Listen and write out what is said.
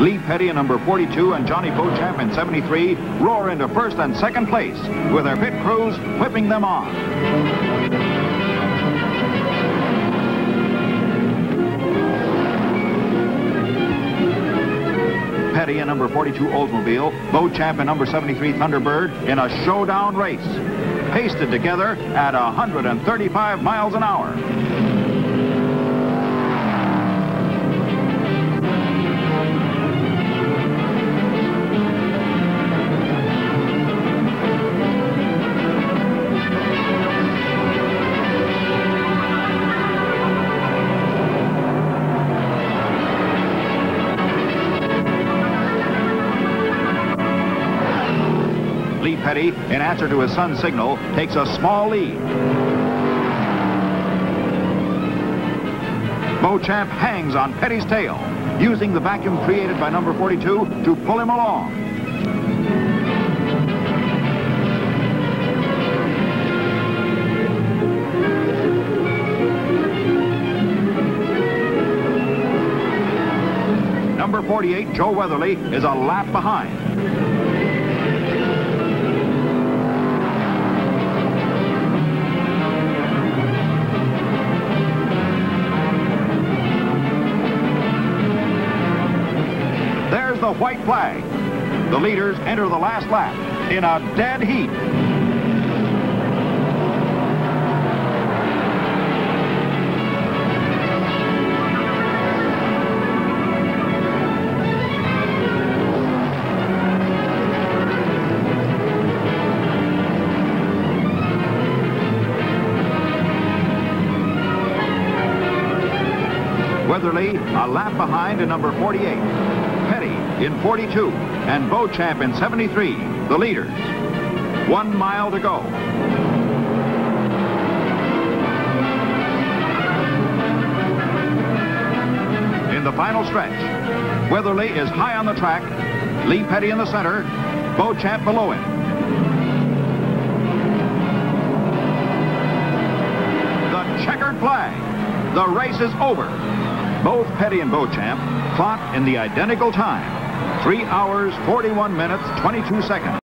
Lee Petty in number 42 and Johnny Beauchamp in 73 roar into first and second place, with their pit crews whipping them on. Petty in number 42 Oldsmobile, Beauchamp in number 73 Thunderbird in a showdown race, pasted together at 135 miles an hour. Lee Petty, in answer to his son's signal, takes a small lead. Beauchamp hangs on Petty's tail, using the vacuum created by number 42 to pull him along. Number 48, Joe Weatherly, is a lap behind. There's the white flag. The leaders enter the last lap in a dead heat. Weatherly a lap behind in number 48. Petty in 42 and Beauchamp in 73, the leaders. 1 mile to go. In the final stretch, Weatherly is high on the track, Lee Petty in the center, Beauchamp below him. The checkered flag. The race is over. Both Petty and Beauchamp clocked in the identical time, 3 hours, 41 minutes, 22 seconds.